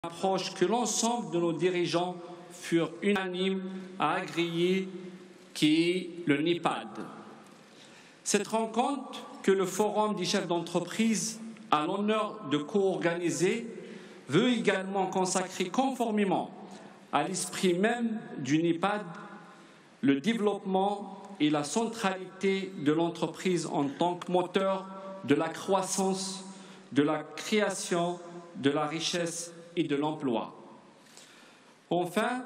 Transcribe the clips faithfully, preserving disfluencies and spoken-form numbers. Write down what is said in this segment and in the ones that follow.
approche que l'ensemble de nos dirigeants furent unanimes à agréer, qui est le NEPAD. Cette rencontre que le Forum des chefs d'entreprise a l'honneur de co-organiser veut également consacrer conformément à l'esprit même du NEPAD le développement et la centralité de l'entreprise en tant que moteur de la croissance, de la création, de la richesse et de l'emploi. Enfin,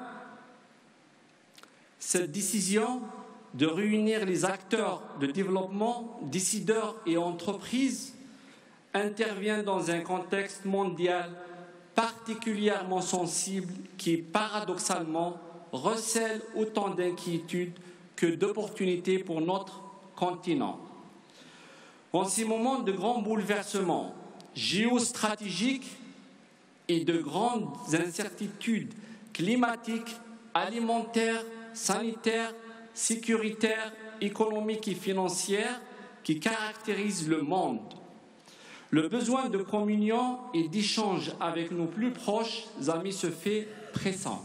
cette décision de réunir les acteurs de développement, décideurs et entreprises intervient dans un contexte mondial particulièrement sensible qui, paradoxalement, recèle autant d'inquiétudes que d'opportunités pour notre continent. En ces moments de grands bouleversements géostratégiques et de grandes incertitudes climatiques, alimentaires, sanitaires, sécuritaires, économiques et financières qui caractérisent le monde, le besoin de communion et d'échange avec nos plus proches amis se fait pressant.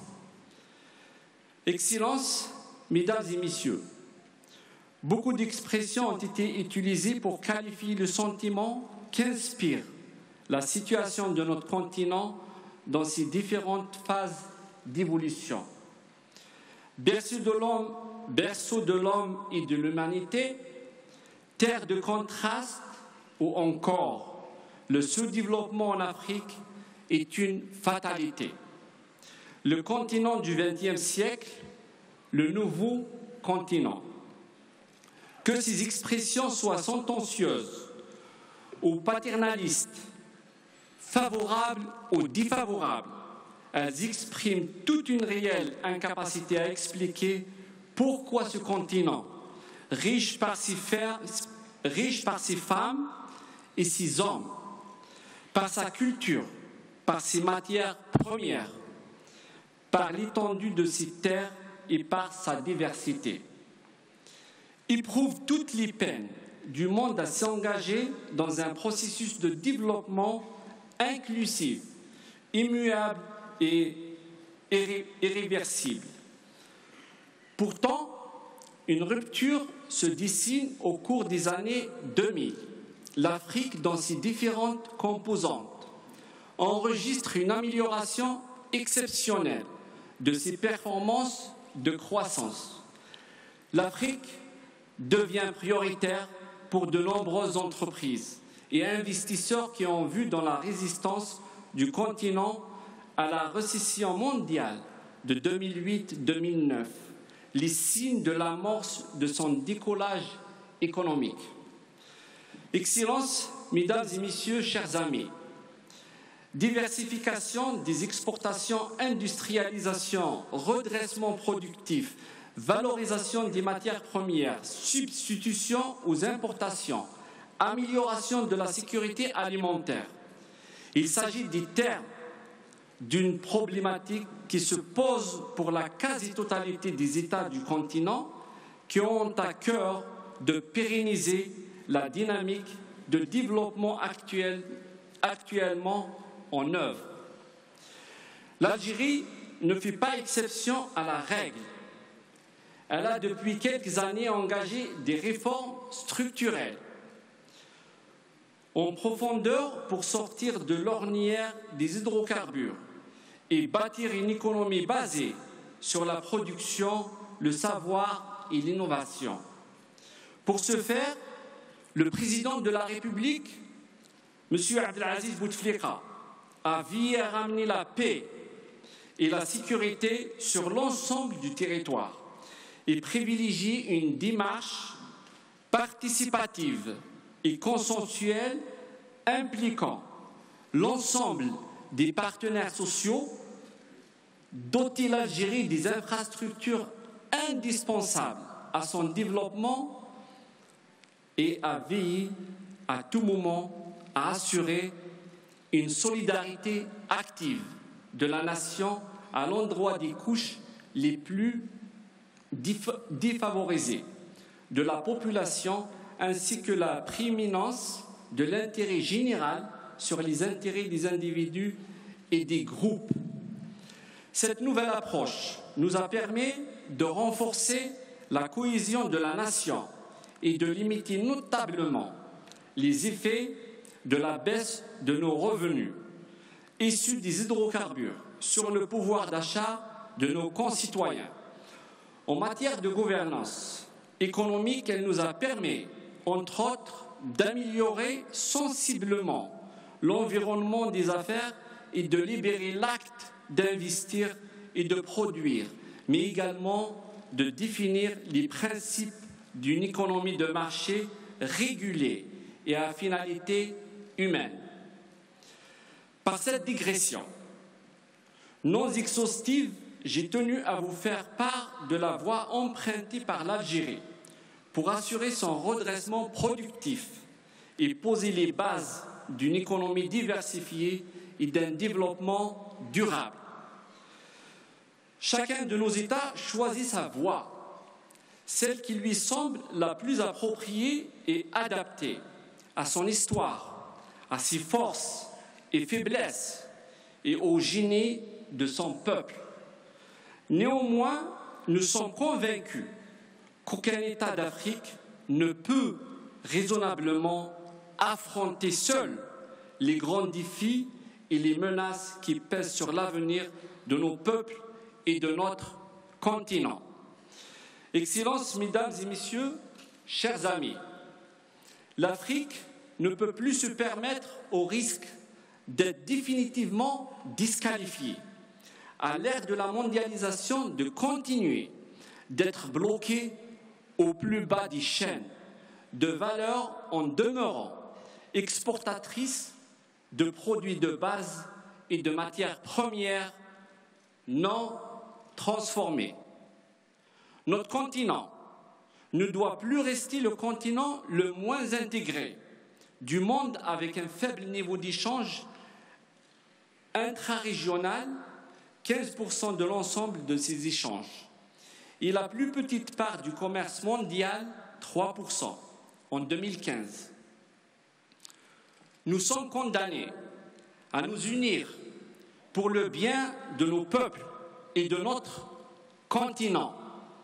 Excellences, Mesdames et Messieurs, beaucoup d'expressions ont été utilisées pour qualifier le sentiment qu'inspire la situation de notre continent dans ses différentes phases d'évolution. Berceau de l'homme, berceau de l'homme et de l'humanité, terre de contraste ou encore le sous-développement en Afrique est une fatalité. Le continent du vingtième siècle, le nouveau continent. Que ces expressions soient sentencieuses ou paternalistes, favorables ou défavorables, elles expriment toute une réelle incapacité à expliquer pourquoi ce continent, riche par ses, fer, riche par ses femmes et ses hommes, par sa culture, par ses matières premières, par l'étendue de ses terres et par sa diversité, éprouve toutes les peines du monde à s'engager dans un processus de développement inclusif, immuable et irréversible. Pourtant, une rupture se dessine au cours des années deux mille. L'Afrique, dans ses différentes composantes, enregistre une amélioration exceptionnelle de ses performances de croissance. L'Afrique devient prioritaire pour de nombreuses entreprises et investisseurs qui ont vu dans la résistance du continent à la récession mondiale de deux mille huit deux mille neuf les signes de l'amorce de son décollage économique. Excellences, Mesdames et Messieurs, chers amis, diversification des exportations, industrialisation, redressement productif, valorisation des matières premières, substitution aux importations, amélioration de la sécurité alimentaire. Il s'agit des termes d'une problématique qui se pose pour la quasi-totalité des États du continent qui ont à cœur de pérenniser la dynamique de développement actuel, actuellement en œuvre. L'Algérie ne fait pas exception à la règle. Elle a depuis quelques années engagé des réformes structurelles en profondeur pour sortir de l'ornière des hydrocarbures et bâtir une économie basée sur la production, le savoir et l'innovation. Pour ce faire, le président de la République, M. Abdelaziz Bouteflika, a veillé à ramener la paix et la sécurité sur l'ensemble du territoire et privilégier une démarche participative et consensuelle impliquant l'ensemble des partenaires sociaux, doter l'Algérie des infrastructures indispensables à son développement et à veiller à tout moment à assurer une solidarité active de la nation à l'endroit des couches les plus défavorisées de la population ainsi que la prééminence de l'intérêt général sur les intérêts des individus et des groupes. Cette nouvelle approche nous a permis de renforcer la cohésion de la nation et de limiter notablement les effets de la baisse de nos revenus issus des hydrocarbures sur le pouvoir d'achat de nos concitoyens. En matière de gouvernance économique, elle nous a permis, entre autres, d'améliorer sensiblement l'environnement des affaires et de libérer l'acte d'investir et de produire, mais également de définir les principes d'une économie de marché régulée et à finalité humaine. Par cette digression non exhaustive, j'ai tenu à vous faire part de la voie empruntée par l'Algérie pour assurer son redressement productif et poser les bases d'une économie diversifiée et d'un développement durable. Chacun de nos États choisit sa voie, celle qui lui semble la plus appropriée et adaptée à son histoire, à ses forces et faiblesses et au génie de son peuple. Néanmoins, nous sommes convaincus qu'aucun État d'Afrique ne peut raisonnablement affronter seul les grands défis et les menaces qui pèsent sur l'avenir de nos peuples et de notre continent. Excellences, Mesdames et Messieurs, chers amis, l'Afrique ne peut plus se permettre au risque d'être définitivement disqualifiée à l'ère de la mondialisation, de continuer d'être bloquée au plus bas des chaînes de valeur en demeurant exportatrice de produits de base et de matières premières non transformées. Notre continent ne doit plus rester le continent le moins intégré du monde avec un faible niveau d'échange intrarégional, quinze pour cent de l'ensemble de ces échanges, et la plus petite part du commerce mondial, trois pour cent, en deux mille quinze. Nous sommes condamnés à nous unir pour le bien de nos peuples et de notre continent.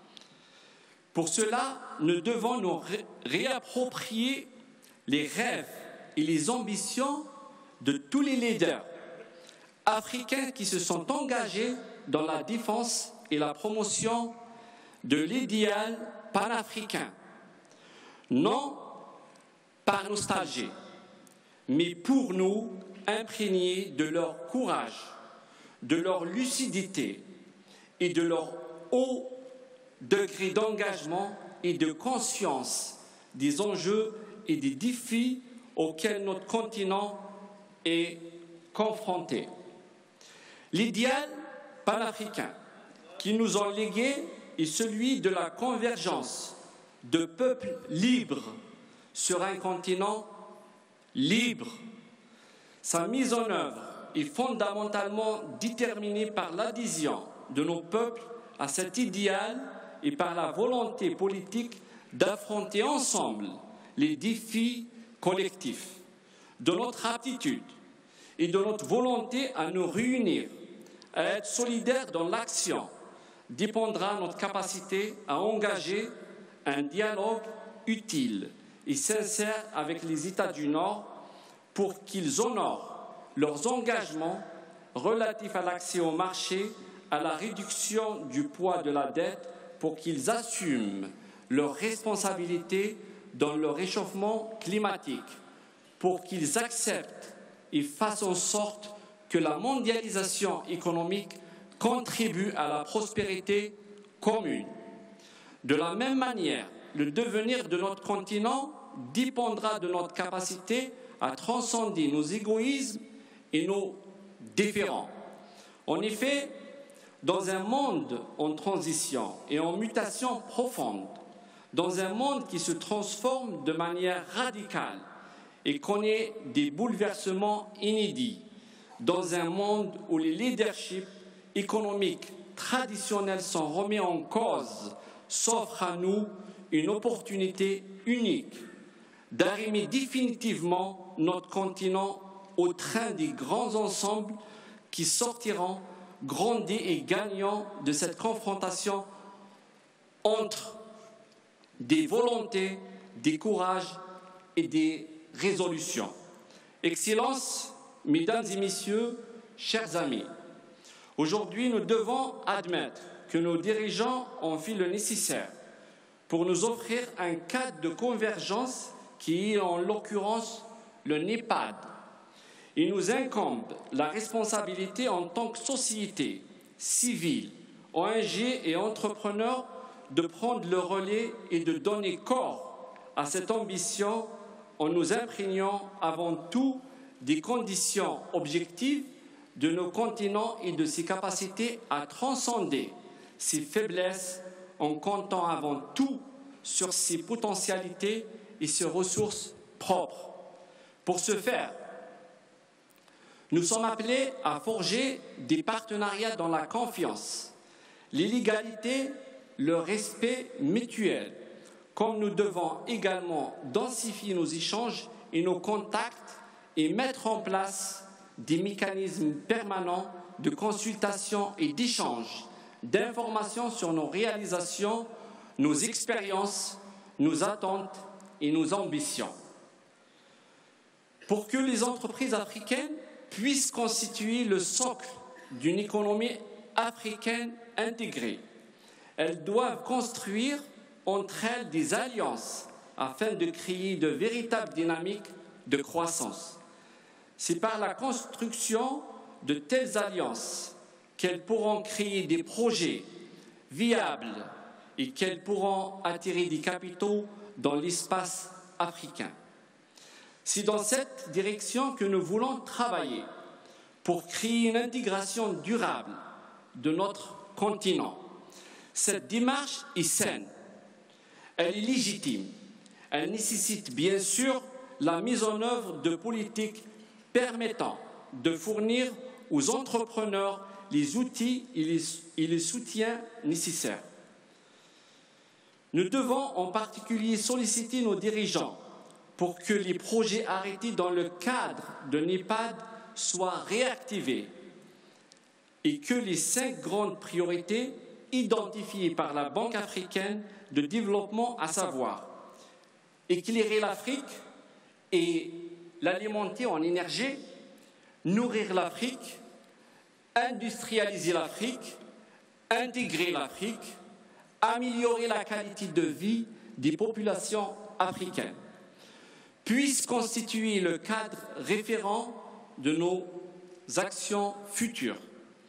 Pour cela, nous devons nous ré réapproprier les rêves et les ambitions de tous les leaders africains qui se sont engagés dans la défense et la promotion de l'idéal panafricain, non par nostalgie, mais pour nous imprégner de leur courage, de leur lucidité et de leur haut degré d'engagement et de conscience des enjeux et des défis auxquels notre continent est confronté. L'idéal panafricain qui nous ont légué est celui de la convergence de peuples libres sur un continent libre. Sa mise en œuvre est fondamentalement déterminée par l'adhésion de nos peuples à cet idéal et par la volonté politique d'affronter ensemble les défis collectifs. De notre aptitude et de notre volonté à nous réunir, à être solidaires dans l'action, dépendra notre capacité à engager un dialogue utile et sincère avec les États du Nord pour qu'ils honorent leurs engagements relatifs à l'accès au marché, à la réduction du poids de la dette, pour qu'ils assument leurs responsabilités dans le réchauffement climatique, pour qu'ils acceptent et fassent en sorte que la mondialisation économique contribue à la prospérité commune. De la même manière, le devenir de notre continent dépendra de notre capacité à transcender nos égoïsmes et nos différends. En effet, dans un monde en transition et en mutation profonde, dans un monde qui se transforme de manière radicale et connaît des bouleversements inédits, dans un monde où les leaderships économiques traditionnels sont remis en cause, s'offre à nous une opportunité unique d'arrimer définitivement notre continent au train des grands ensembles qui sortiront grandis et gagnants de cette confrontation entre des volontés, des courages et des résolutions. Excellences, Mesdames et Messieurs, chers amis, aujourd'hui nous devons admettre que nos dirigeants ont fait le nécessaire pour nous offrir un cadre de convergence qui est en l'occurrence le NEPAD. Il nous incombe la responsabilité en tant que société civile, O N G et entrepreneurs de prendre le relais et de donner corps à cette ambition en nous imprégnant avant tout des conditions objectives de nos continents et de ses capacités à transcender ses faiblesses en comptant avant tout sur ses potentialités et ses ressources propres. Pour ce faire, nous sommes appelés à forger des partenariats dans la confiance, l'égalité, le respect mutuel, comme nous devons également densifier nos échanges et nos contacts et mettre en place des mécanismes permanents de consultation et d'échange d'informations sur nos réalisations, nos expériences, nos attentes et nos ambitions. Pour que les entreprises africaines puissent constituer le socle d'une économie africaine intégrée, elles doivent construire entre elles des alliances afin de créer de véritables dynamiques de croissance. C'est par la construction de telles alliances qu'elles pourront créer des projets viables et qu'elles pourront attirer des capitaux dans l'espace africain. C'est dans cette direction que nous voulons travailler pour créer une intégration durable de notre continent. Cette démarche est saine, elle est légitime, elle nécessite bien sûr la mise en œuvre de politiques permettant de fournir aux entrepreneurs les outils et les, et les soutiens nécessaires. Nous devons en particulier solliciter nos dirigeants pour que les projets arrêtés dans le cadre de NEPAD soient réactivés et que les cinq grandes priorités identifiées par la Banque africaine de développement, à savoir éclairer l'Afrique et l'alimenter en énergie, nourrir l'Afrique, industrialiser l'Afrique, intégrer l'Afrique, améliorer la qualité de vie des populations africaines, puisse constituer le cadre référent de nos actions futures.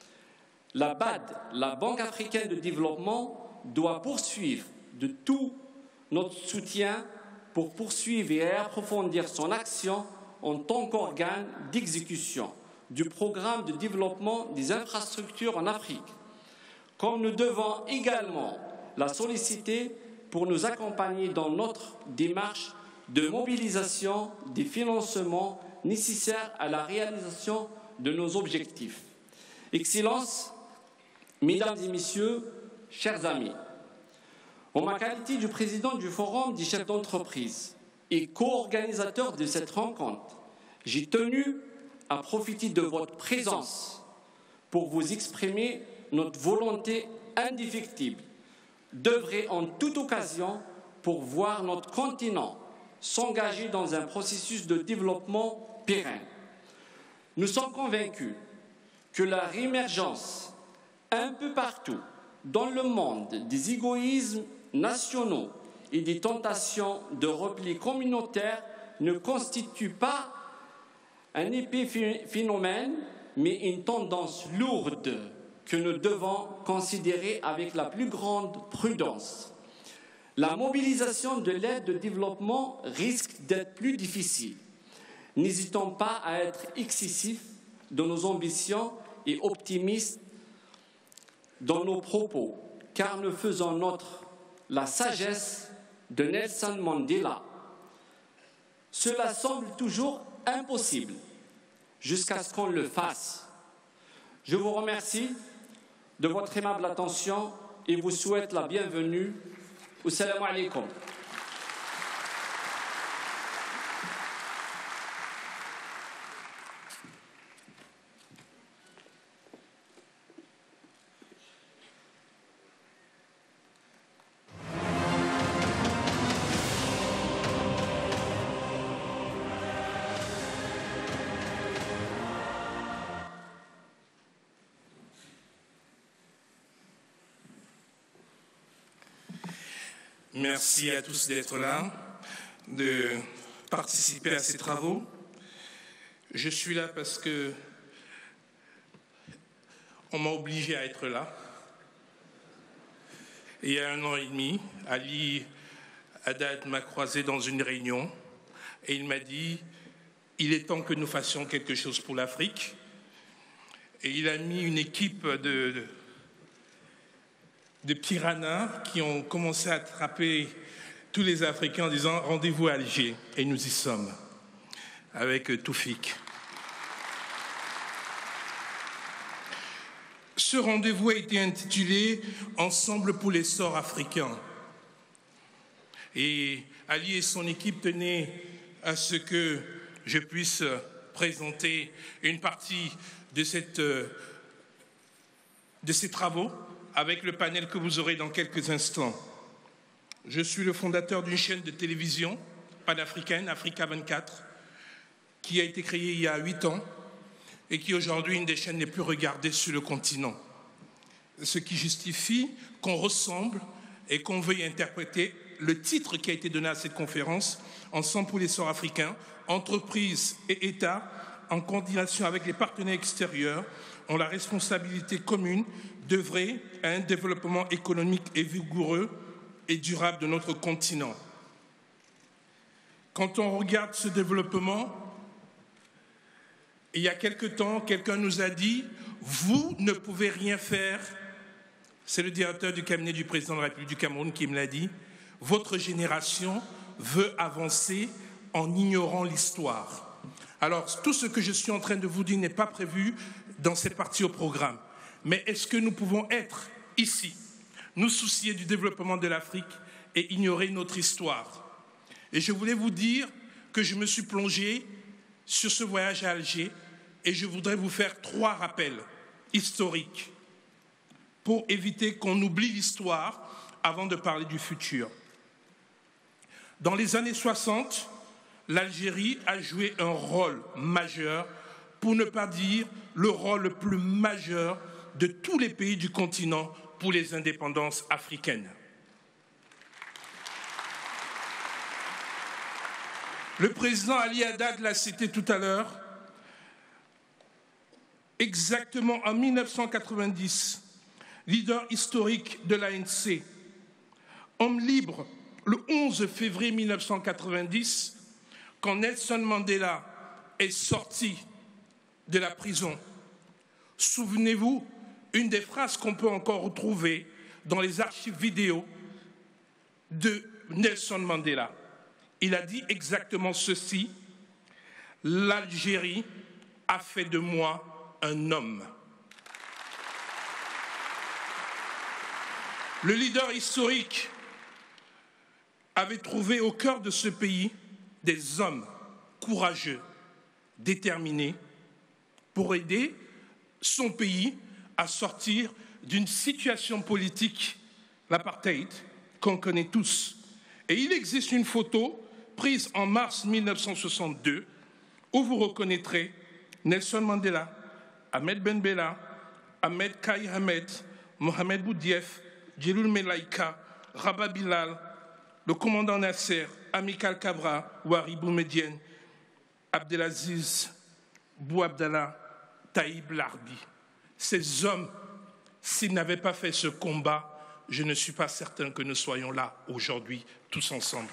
La B A D, la Banque africaine de développement, doit poursuivre de tout notre soutien pour poursuivre et approfondir son action en tant qu'organe d'exécution du programme de développement des infrastructures en Afrique. Comme nous devons également la solliciter pour nous accompagner dans notre démarche de mobilisation des financements nécessaires à la réalisation de nos objectifs. Excellences, Mesdames et Messieurs, chers amis, en ma qualité de président du Forum des chefs d'entreprise et co-organisateur de cette rencontre, j'ai tenu à profiter de votre présence pour vous exprimer notre volonté indéfectible d'œuvrer en toute occasion pour voir notre continent s'engager dans un processus de développement pérenne. Nous sommes convaincus que la réémergence un peu partout dans le monde des égoïsmes nationaux et des tentations de repli communautaire ne constitue pas un épiphénomène, mais une tendance lourde que nous devons considérer avec la plus grande prudence. La mobilisation de l'aide de développement risque d'être plus difficile. N'hésitons pas à être excessifs dans nos ambitions et optimistes dans nos propos, car nous faisons nôtre la sagesse de Nelson Mandela. Cela semble toujours impossible jusqu'à ce qu'on le fasse. Je vous remercie de votre aimable attention et vous souhaite la bienvenue. Assalamu alaikum. Merci à tous d'être là, de participer à ces travaux. Je suis là parce que on m'a obligé à être là. Et il y a un an et demi, Ali Haddad m'a croisé dans une réunion et il m'a dit « Il est temps que nous fassions quelque chose pour l'Afrique ». Et il a mis une équipe de, de, de piranhas qui ont commencé à attraper tous les Africains en disant « Rendez-vous à Alger ». Et nous y sommes, avec Toufik. Ce rendez-vous a été intitulé « Ensemble pour l'essor africain ». Et Ali et son équipe tenaient à ce que je puisse présenter une partie de, cette, de ces travaux avec le panel que vous aurez dans quelques instants. Je suis le fondateur d'une chaîne de télévision panafricaine, Africa vingt-quatre, qui a été créée il y a huit ans et qui aujourd'hui est une des chaînes les plus regardées sur le continent. Ce qui justifie qu'on ressemble et qu'on veuille interpréter le titre qui a été donné à cette conférence, Ensemble pour l'essor africain, entreprises et États, en coordination avec les partenaires extérieurs, ont la responsabilité commune d'œuvrer à un développement économique et vigoureux et durable de notre continent. Quand on regarde ce développement, il y a quelque temps, quelqu'un nous a dit « Vous ne pouvez rien faire ». C'est le directeur du cabinet du président de la République du Cameroun qui me l'a dit. Votre génération veut avancer en ignorant l'histoire. Alors, tout ce que je suis en train de vous dire n'est pas prévu dans cette partie au programme. Mais est-ce que nous pouvons être ici, nous soucier du développement de l'Afrique et ignorer notre histoire? Et je voulais vous dire que je me suis plongé sur ce voyage à Alger et je voudrais vous faire trois rappels historiques pour éviter qu'on oublie l'histoire avant de parler du futur. Dans les années soixante, l'Algérie a joué un rôle majeur, pour ne pas dire le rôle le plus majeur de tous les pays du continent pour les indépendances africaines. Le président Ali Haddad l'a cité tout à l'heure. Exactement en mille neuf cent quatre-vingt-dix, leader historique de l'A N C, homme libre, le onze février mille neuf cent quatre-vingt-dix, quand Nelson Mandela est sorti de la prison. Souvenez-vous, une des phrases qu'on peut encore retrouver dans les archives vidéo de Nelson Mandela. Il a dit exactement ceci: « L'Algérie a fait de moi un homme ». Le leader historique avait trouvé au cœur de ce pays des hommes courageux, déterminés, pour aider son pays à sortir d'une situation politique, l'apartheid, qu'on connaît tous. Et il existe une photo prise en mars mille neuf cent soixante-deux où vous reconnaîtrez Nelson Mandela, Ahmed Ben Bella, Ahmed Kay Ahmed, Mohamed Boudiaf, Djeloul Melaïka, Rabah Bilal, le commandant Nasser, Amilcar Cabral, Ouari Boumediene, Abdelaziz Bouabdallah, Taïb Larbi. Ces hommes, s'ils n'avaient pas fait ce combat, je ne suis pas certain que nous soyons là aujourd'hui, tous ensemble.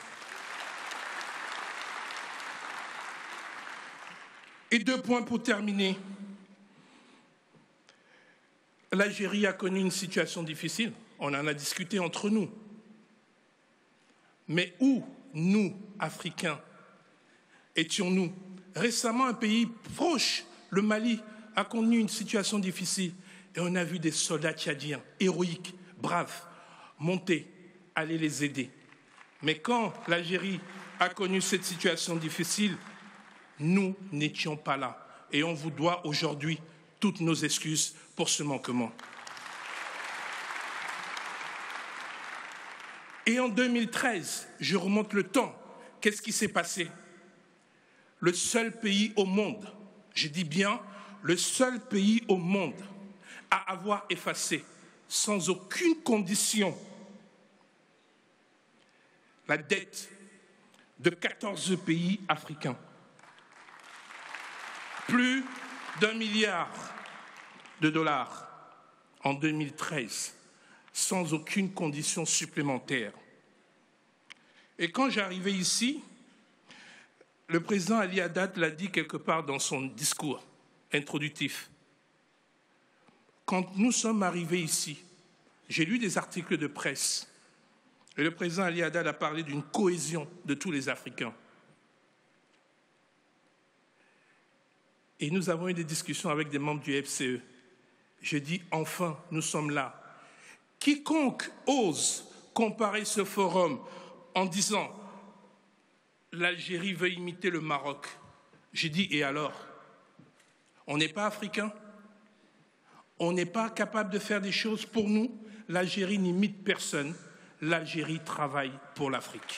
Et deux points pour terminer. L'Algérie a connu une situation difficile. On en a discuté entre nous. Mais où, nous, Africains, étions-nous? Récemment, un pays proche, le Mali, a connu une situation difficile. Et on a vu des soldats tchadiens, héroïques, braves, monter, aller les aider. Mais quand l'Algérie a connu cette situation difficile, nous n'étions pas là. Et on vous doit aujourd'hui toutes nos excuses pour ce manquement. Et en deux mille treize, je remonte le temps, qu'est-ce qui s'est passé? Le seul pays au monde, je dis bien le seul pays au monde à avoir effacé sans aucune condition la dette de quatorze pays africains. Plus d'un milliard de dollars en deux mille treize, sans aucune condition supplémentaire. Et quand j'arrivais ici, le président Ali Haddad l'a dit quelque part dans son discours introductif. Quand nous sommes arrivés ici, j'ai lu des articles de presse et le président Ali Haddad a parlé d'une cohésion de tous les Africains. Et nous avons eu des discussions avec des membres du F C E. Je dis enfin, nous sommes là. Quiconque ose comparer ce forum en disant l'Algérie veut imiter le Maroc, j'ai dit et alors? On n'est pas africain? On n'est pas capable de faire des choses pour nous? L'Algérie n'imite personne. L'Algérie travaille pour l'Afrique.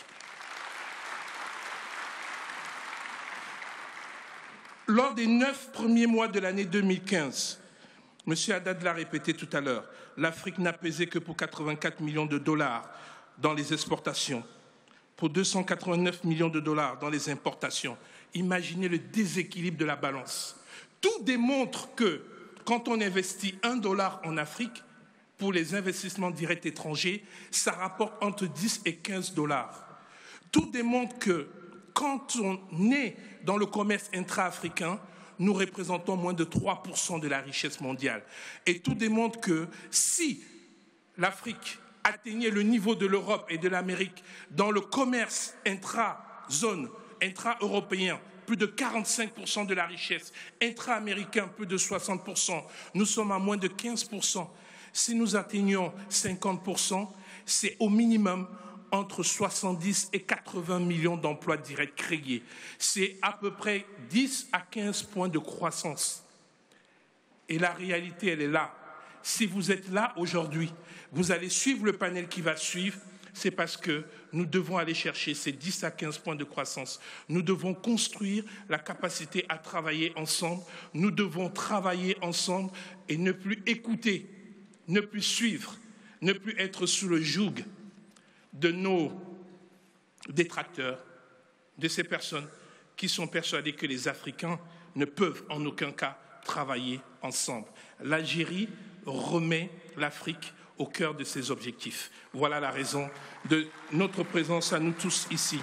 Lors des neuf premiers mois de l'année deux mille quinze, M. Haddad l'a répété tout à l'heure, l'Afrique n'a pesé que pour quatre-vingt-quatre millions de dollars dans les exportations, pour deux cent quatre-vingt-neuf millions de dollars dans les importations. Imaginez le déséquilibre de la balance. Tout démontre que quand on investit un dollar en Afrique, pour les investissements directs étrangers, ça rapporte entre dix et quinze dollars. Tout démontre que quand on est dans le commerce intra-africain, nous représentons moins de trois pour cent de la richesse mondiale. Et tout démontre que si l'Afrique atteignait le niveau de l'Europe et de l'Amérique dans le commerce intra-zone, intra-européen, plus de quarante-cinq pour cent de la richesse, intra-américain, plus de soixante pour cent, nous sommes à moins de quinze pour cent. Si nous atteignons cinquante pour cent, c'est au minimum entre soixante-dix et quatre-vingts millions d'emplois directs créés. C'est à peu près dix à quinze points de croissance. Et la réalité, elle est là. Si vous êtes là aujourd'hui, vous allez suivre le panel qui va suivre, c'est parce que nous devons aller chercher ces dix à quinze points de croissance. Nous devons construire la capacité à travailler ensemble. Nous devons travailler ensemble et ne plus écouter, ne plus suivre, ne plus être sous le joug de nos détracteurs, de ces personnes qui sont persuadées que les Africains ne peuvent en aucun cas travailler ensemble. L'Algérie remet l'Afrique au cœur de ses objectifs. Voilà la raison de notre présence à nous tous ici.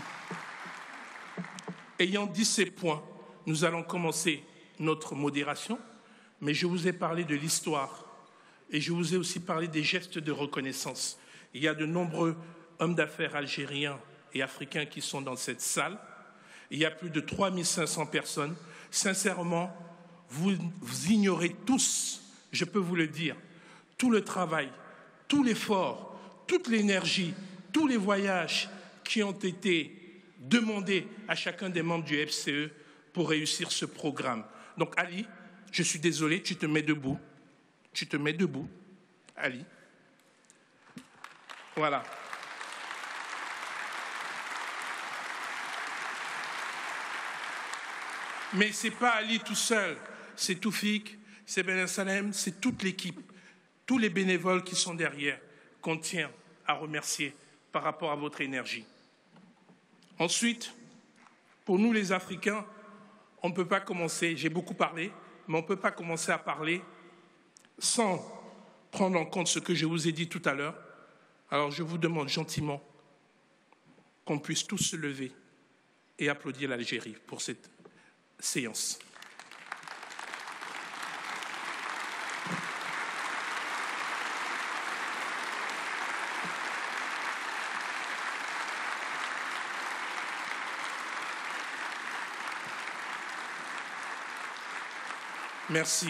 Ayant dit ces points, nous allons commencer notre modération, mais je vous ai parlé de l'histoire et je vous ai aussi parlé des gestes de reconnaissance. Il y a de nombreux hommes d'affaires algériens et africains qui sont dans cette salle. Il y a plus de trois mille cinq cents personnes. Sincèrement, vous, vous ignorez tous, je peux vous le dire, tout le travail, tout l'effort, toute l'énergie, tous les voyages qui ont été demandés à chacun des membres du F C E pour réussir ce programme. Donc Ali, je suis désolé, tu te mets debout. Tu te mets debout, Ali. Voilà. Mais ce n'est pas Ali tout seul, c'est Toufik, c'est Ben Salem, c'est toute l'équipe, tous les bénévoles qui sont derrière, qu'on tient à remercier par rapport à votre énergie. Ensuite, pour nous les Africains, on ne peut pas commencer, j'ai beaucoup parlé, mais on ne peut pas commencer à parler sans prendre en compte ce que je vous ai dit tout à l'heure. Alors je vous demande gentiment qu'on puisse tous se lever et applaudir l'Algérie pour cette séance. Merci.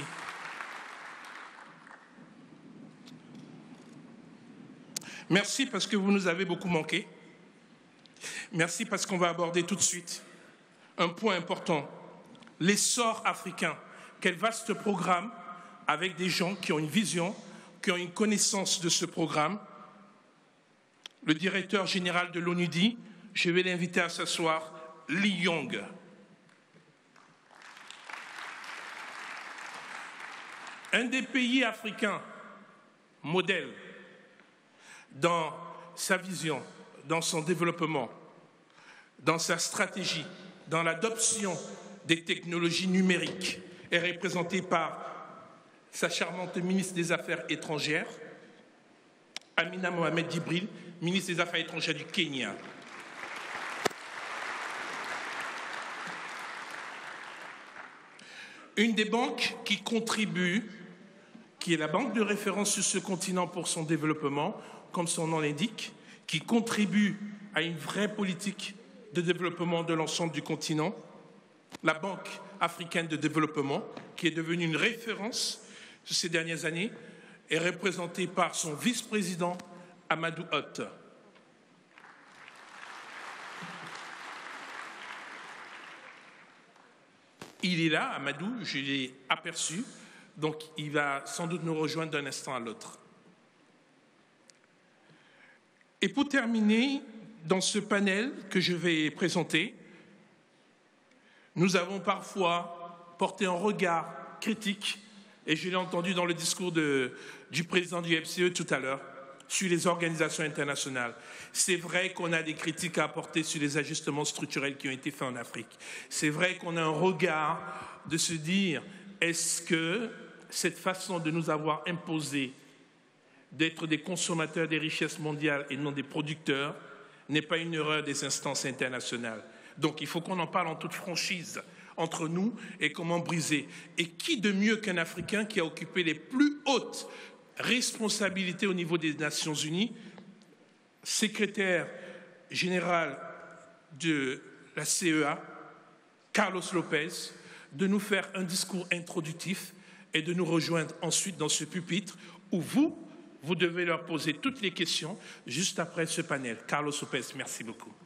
Merci parce que vous nous avez beaucoup manqué. Merci parce qu'on va aborder tout de suite un point important. L'essor africain. Quel vaste programme avec des gens qui ont une vision, qui ont une connaissance de ce programme. Le directeur général de l'ONU dit, je vais l'inviter à s'asseoir, Lee Young. Un des pays africains modèles dans sa vision dans son développement, dans sa stratégie, dans l'adoption des technologies numériques, est représentée par sa charmante ministre des Affaires étrangères, Amina Mohamed Jibril, ministre des Affaires étrangères du Kenya. Une des banques qui contribue, qui est la banque de référence sur ce continent pour son développement, comme son nom l'indique, qui contribue à une vraie politique de développement de l'ensemble du continent, la Banque africaine de développement, qui est devenue une référence ces dernières années, est représentée par son vice-président Amadou Hott. Il est là, Amadou, je l'ai aperçu, donc il va sans doute nous rejoindre d'un instant à l'autre. Et pour terminer, dans ce panel que je vais présenter, nous avons parfois porté un regard critique, et je l'ai entendu dans le discours de, du président du F C E tout à l'heure, sur les organisations internationales. C'est vrai qu'on a des critiques à apporter sur les ajustements structurels qui ont été faits en Afrique. C'est vrai qu'on a un regard de se dire, est-ce que cette façon de nous avoir imposé d'être des consommateurs des richesses mondiales et non des producteurs n'est pas une erreur des instances internationales? Donc il faut qu'on en parle en toute franchise entre nous et comment briser. Et qui de mieux qu'un Africain qui a occupé les plus hautes responsabilités au niveau des Nations Unies, secrétaire général de la C E A, Carlos Lopez, de nous faire un discours introductif et de nous rejoindre ensuite dans ce pupitre où vous, vous devez leur poser toutes les questions juste après ce panel. Carlos Lopez, merci beaucoup.